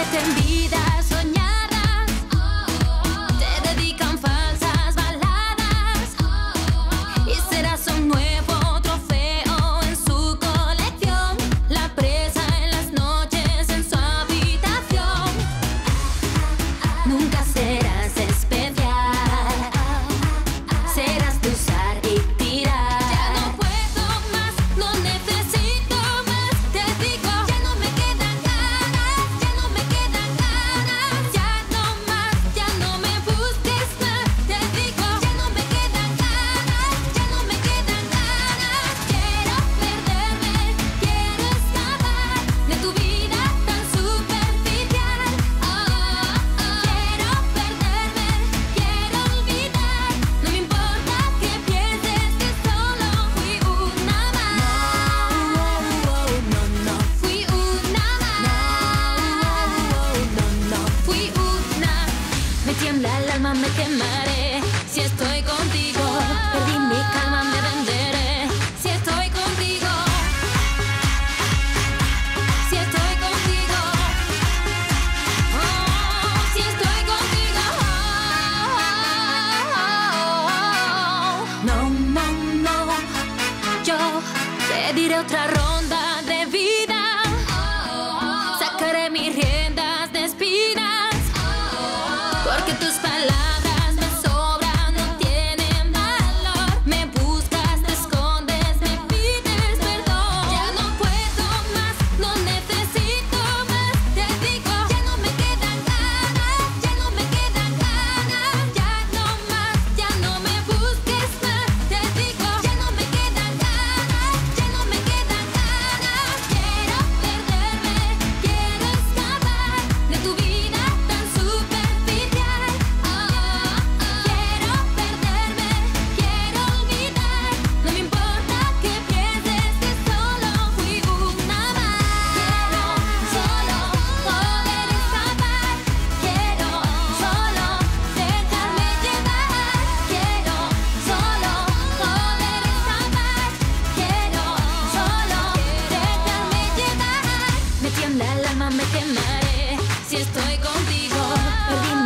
te envidias soñadas, te dedican falsas baladas y serás un nuevo trofeo en su colección, la presa en las noches en su habitación. Nunca serás especial, serás de usar y tirar. Ya no puedo más, no necesito más, te digo, ya no me quedan ganas, ya no me quedan ganas, ya no más, ya no me busques más, te digo, ya no me quedan ganas, ya no me quedan ganas. Quiero perderme, quiero escapar de tu vida tan superficial. Quiero perderme, quiero olvidar, no me importa que pienses que solo fui una más. No, fui una más. No, fui una. Me tiembla el alma, me quemaré si estoy contigo. Perdí mi calma, me venderé si estoy contigo. Si estoy contigo. Si estoy contigo. No, yo te diré otra ronda de vida. Sacaré mis riendas de espinas, porque tus palabras me sobran, no tienen valor. Me buscas, te escondes, me pides perdón. Ya no puedo más, no necesito más, te digo, ya no me quedan ganas, ya no me quedan ganas, ya no más, ya no me busques más, te digo, ya no me quedan ganas, ya no me quedan ganas. Quiero perderme, quiero escapar de tu vida tan superficial. Quiero perderme, quiero olvidar, no me importa que pienses que solo fui una más. Quiero solo poder escapar, quiero solo dejarme llevar, quiero solo poder escapar, quiero solo dejarme llevar. Me tiembla el alma, me quemaré si estoy contigo. Perdí